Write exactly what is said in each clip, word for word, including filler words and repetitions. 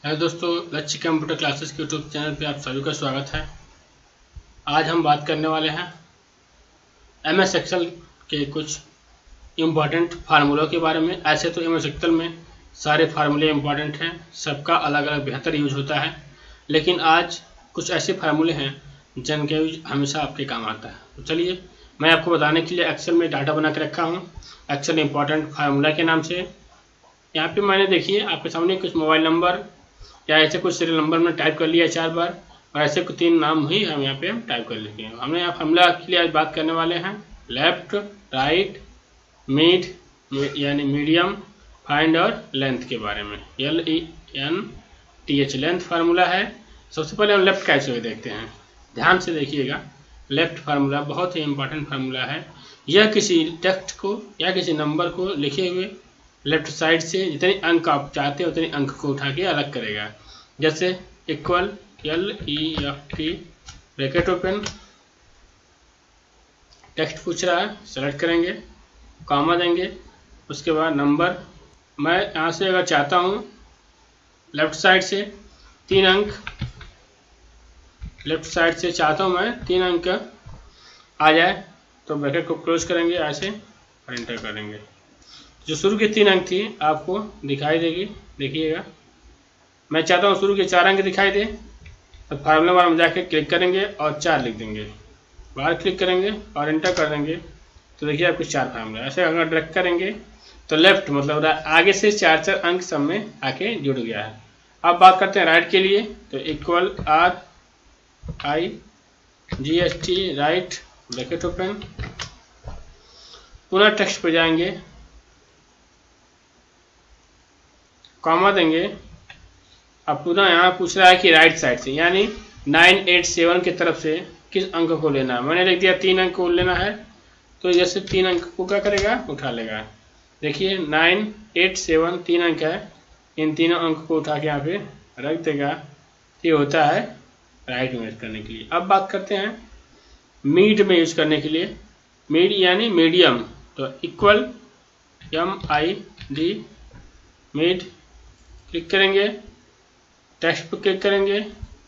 Hello दोस्तों, Lakshya computer classes के YouTube channel पे आप सभी का स्वागत है। आज हम बात करने वाले हैं एम एस एक्सेल के कुछ इम्पॉर्टेंट फार्मूलों के बारे में। ऐसे तो एम एस एक्सेल में सारे फार्मूले इम्पॉर्टेंट हैं, सबका अलग अलग बेहतर यूज होता है, लेकिन आज कुछ ऐसे फार्मूले हैं जिनके यूज हमेशा आपके काम आता है। तो चलिए मैं आपको बताने के लिए एक्सेल में डाटा बना के रखा हूँ एक्सेल इम्पॉर्टेंट फार्मूला के नाम से। यहाँ पे मैंने देखिए आपके सामने कुछ मोबाइल नंबर या ऐसे कुछ सीरियल नंबर में टाइप कर लिया चार बार, और ऐसे कुछ तीन नाम ही हम यहाँ पे टाइप कर लेंगे। हमने यहाँ फार्मूला के लिए आज बात करने वाले हैं लेफ्ट, राइट, मिड यानी मीडियम, फाइंड और लेंथ के बारे में। L E N T H length formula है। सबसे पहले हम लेफ्ट कैसे हुए देखते हैं, ध्यान से देखिएगा। लेफ्ट फार्मूला बहुत ही इंपॉर्टेंट फार्मूला है। यह किसी टेक्स्ट को या किसी नंबर को लिखे हुए लेफ्ट साइड से जितने अंक आप चाहते हैं उतने अंक को उठा के अलग करेगा। जैसे equal L E F T bracket open, text पूछ रहा है, सेलेक्ट करेंगे, कॉमा देंगे, उसके बाद नंबर। मैं यहाँ से अगर चाहता हूँ लेफ्ट साइड से तीन अंक, लेफ्ट साइड से चाहता हूँ मैं तीन अंक आ जाए, तो ब्रैकेट को क्लोज करेंगे ऐसे और एंटर करेंगे। जो शुरू के तीन अंक थी आपको दिखाई देगी, देखिएगा। मैं चाहता हूँ शुरू के चार अंक दिखाई दे, तो फार्मूला बार में जाके क्लिक करेंगे और चार लिख देंगे, बाहर क्लिक करेंगे और एंटर कर देंगे, तो देखिए आपके चार फार्मूला। ऐसे अगर ड्रैग करेंगे तो लेफ्ट मतलब आगे से चार चार अंक सब में आके जुड़ गया है। अब बात करते हैं राइट के लिए, तो equal R I G S T right bracket open, पुनः टेक्स्ट पर जाएंगे, कॉमा देंगे। अब पुनः यहाँ पूछ रहा है कि राइट साइड से यानी नाइन एट सेवन की तरफ से किस अंक को लेना है। मैंने लिख दिया तीन अंक को लेना है, तो जैसे तीन अंक को क्या करेगा, उठा लेगा। देखिए नाइन एट सेवन तीन अंक है, इन तीनों अंक को उठा के यहाँ पे रख देगा। ये होता है राइट में यूज करने के लिए। अब बात करते हैं मीड में यूज करने के लिए। मीड यानी मीडियम, तो equal M I D mid, click करेंगे, टेक्स्ट पर क्लिक करेंगे,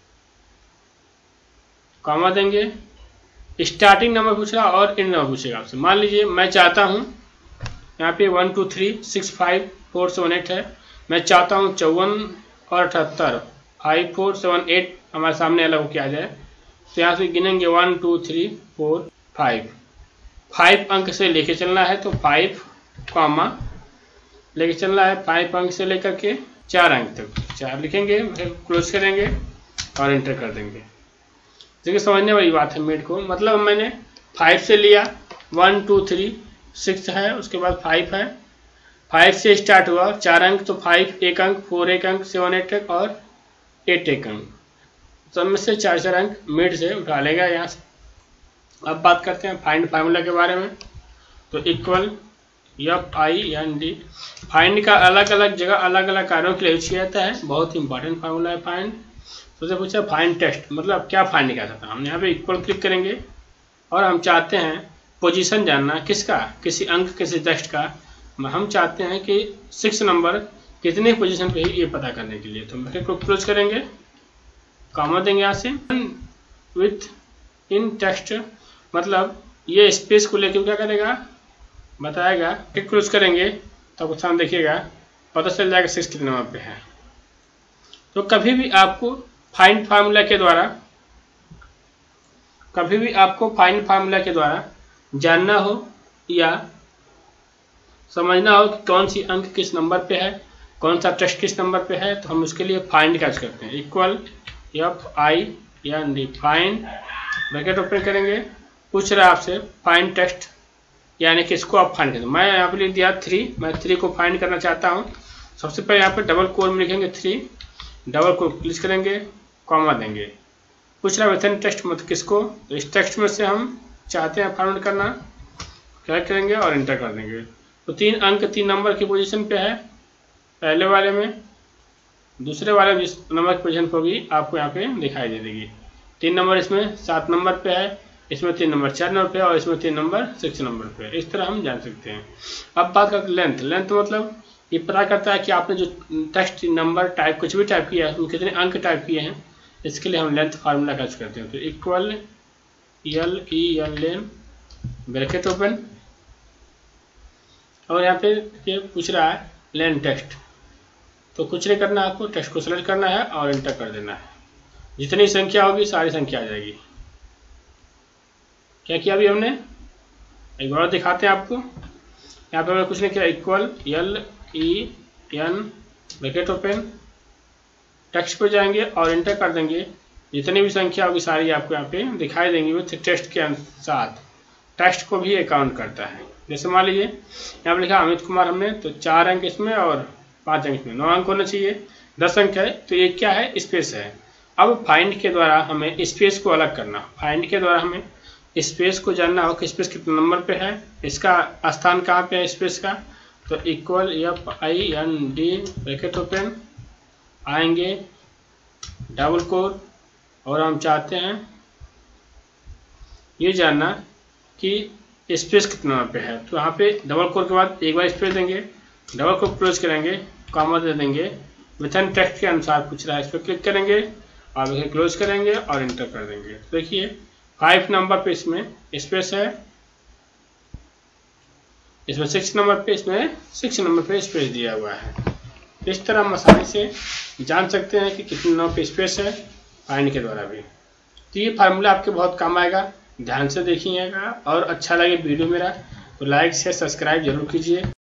कॉमा देंगे, स्टार्टिंग नंबर पूछ रहा और इन नंबर पूछेगा आपसे। मान लीजिए मैं चाहता हूँ यहाँ पे one two three six five four seven eight है, मैं चाहता हूँ चौवन और अठहत्तर फाइव फोर सेवन एट हमारे सामने अलग हो के आ जाए, तो यहाँ से गिनेंगे one two three four five. Five अंक से लेके चलना है, तो फाइव कॉमा लेके चलना है, फाइव अंक से लेकर के चार अंक तक, चार लिखेंगे, क्लोज करेंगे और एंटर कर देंगे। देखिए समझने वाली बात है। मीड को मतलब मैंने फाइव से लिया, वन टू थ्री सिक्स है, उसके बाद फाइव है, फाइव से स्टार्ट हुआ चार अंक, तो फाइव एक अंक, फोर एक अंक, सेवन एक अंक और एट एक अंक, सब में से चार चार अंक मीड से उठा लेगा यहाँ से। अब बात करते हैं फाइंड फार्मूला के बारे में, तो equal F I N D. Find का अलग अलग जगह अलग अलग कार्यों के लिए यूज किया जाता है, बहुत ही इंपॉर्टेंट फार्मूला है फाइंड। तो पूछा फाइंड टेक्स्ट मतलब क्या फाइंड किया जाता है। हम यहाँ पे इक्वल क्लिक करेंगे और हम चाहते हैं पोजीशन जानना, किसका, किसी अंक किसी टेक्स्ट का। हम चाहते हैं कि सिक्स नंबर कितने पोजीशन पे ये पता करने के लिए, तो ब्रैकेट को क्लोज करेंगे, कॉमा देंगे यहाँ से, विथ इन टेक्स्ट मतलब ये स्पेस को लेकर क्या करेगा बताएगा। क्लिक क्लोज करेंगे तो कुछ हम देखिएगा पता चल जाएगा सिक्स कितने नंबर पे है। तो कभी भी आपको फाइंड फार्मूला के द्वारा कभी भी आपको फाइंड फार्मूला के द्वारा जानना हो या समझना हो कि कौन सी अंक किस नंबर पे है, कौन सा टेक्स्ट किस नंबर पे है, तो हम उसके लिए फाइंड कैसे करते हैं। Equal F I N D find, bracket open करेंगे, पूछ रहा है आपसे फाइंड टेक्स्ट यानी किसको आप फाइंड करें। मैं यहाँ पे लिख दिया थ्री, मैं थ्री को फाइंड करना चाहता हूँ। सबसे पहले यहाँ पे डबल कोड में लिखेंगे थ्री, डबल को क्लिक करेंगे, कॉमा देंगे, पूछ रहा है टेक्स्ट मतलब किसको, तो इस टेक्स्ट में से हम चाहते हैं फाइंड करना, क्या करेंगे और एंटर कर देंगे। तो तीन अंक तीन नंबर की पोजीशन पे है, पहले वाले में, दूसरे वाले में जिस नंबर की पोजीशन होगी आपको यहाँ पे दिखाई दे देगी। तीन नंबर इसमें सात नंबर पे है, इसमें तीन नंबर चार नंबर पे और इसमें तीन नंबर सिक्स नंबर पे, इस तरह हम जान सकते हैं। अब बात करते हैं लेंथ। लेंथ मतलब ये पता करता है कि आपने जो टेक्स्ट नंबर टाइप कुछ भी टाइप किया है उसमें कितने अंक टाइप किए हैं। इसके लिए हम लेंथ फार्मूला का यूज करते हैं। तो equal L E L len bracket open, और यहाँ पे ये पूछ रहा है लेन टेक्स्ट, तो कुछ नहीं करना है, आपको टेक्स्ट को सेलेक्ट करना है और एंटर कर देना है। जितनी संख्या होगी सारी संख्या आ जाएगी। क्या किया अभी हमने, एक बार दिखाते हैं आपको। यहाँ पे हमने कुछ नहीं किया, equal L E N bracket open, text पे जाएंगे और एंटर कर देंगे। जितनी भी संख्या होगी सारी आपको यहाँ पे दिखाई देंगी विथ टेक्स्ट के साथ। टेक्स्ट को भी काउंट करता है। जैसे मान लीजिए यहाँ पे लिखा अमित कुमार हमने, तो चार अंक इसमें और पाँच अंक इसमें, नौ अंक होना चाहिए, दस अंक है, तो ये क्या है, स्पेस है। अब फाइंड के द्वारा हमें स्पेस को अलग करना। फाइंड के द्वारा हमें स्पेस को जानना हो कि स्पेस कितने नंबर पे है, इसका स्थान कहाँ पे है स्पेस का। तो equal F I N D bracket open, आएंगे डबल कोर, और हम चाहते हैं ये जानना कि स्पेस कितना नंबर पे है। तो यहाँ पे डबल कोर के बाद एक बार स्पेस देंगे, डबल कोर क्लोज करेंगे, कॉमा दे देंगे, विथन टेक्स्ट के अनुसार पूछ रहा है, इस पर क्लिक करेंगे और इसे क्लोज करेंगे और एंटर कर देंगे। तो देखिए फाइव नंबर पे इसमें स्पेस है, इसमें सिक्स नंबर पे इसमें सिक्स नंबर पे स्पेस दिया हुआ है। इस तरह हम आसानी से जान सकते हैं कि कितने नंबर पे स्पेस है फाइंड के द्वारा भी। तो ये फार्मूला आपके बहुत काम आएगा, ध्यान से देखिएगा, और अच्छा लगे वीडियो मेरा तो लाइक शेयर सब्सक्राइब जरूर कीजिए।